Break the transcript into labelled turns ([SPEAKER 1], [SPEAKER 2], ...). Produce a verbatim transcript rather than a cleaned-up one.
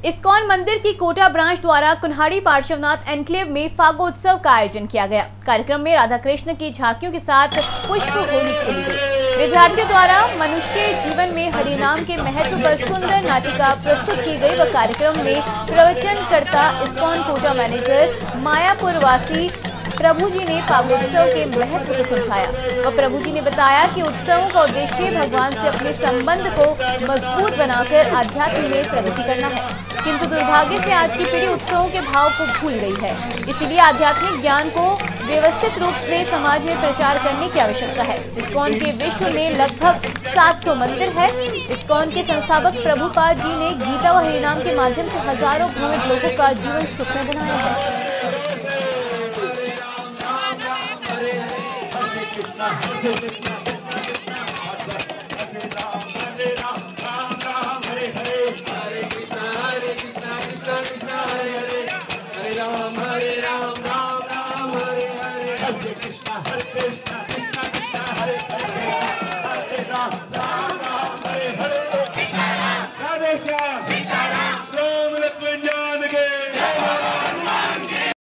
[SPEAKER 1] ISKCON मंदिर की Kota branch द्वारा कुन्हाड़ी पार्श्वनाथ एनक्लेव में फागोत्सव का आयोजन किया गया। कार्यक्रम में राधा कृष्ण की झांकियों के साथ पुष्प होली खेली गई। विद्यार्थियों द्वारा मनुष्य जीवन में हरिनाम के महत्व पर सुंदर नाटिका प्रस्तुत की गई व कार्यक्रम में प्रवचनकर्ता इस्कॉन कोटा मैनेजर मायापुर वासी प्रभु जी ने फागोत्सव के महत्व को समझाया और प्रभु जी ने बताया कि उत्सवों का उद्देश्य भगवान से अपने संबंध को मजबूत बनाकर आध्यात्म में प्रगति करना है, किंतु दुर्भाग्य से आज की पीढ़ी उत्सवों के भाव को भूल गई है। इसीलिए आध्यात्मिक ज्ञान को व्यवस्थित रूप में समाज में प्रचार करने की आवश्यकता है। इस्कॉन के विश्व में लगभग सात सौ मंदिर है। इस्कॉन के संस्थापक प्रभुपाद जी ने गीता व हरिनाम के माध्यम से हजारों भ्रमित लोगों का जीवन सुखमय बनाया है।
[SPEAKER 2] Radhe Shyam, Ram Lakshmana